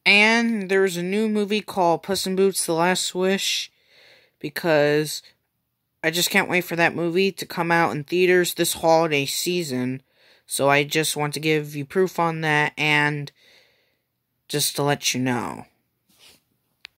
And there's a new movie called Puss in Boots: The Last Wish, because I just can't wait for that movie to come out in theaters this holiday season. So I just want to give you proof on that and just to let you know.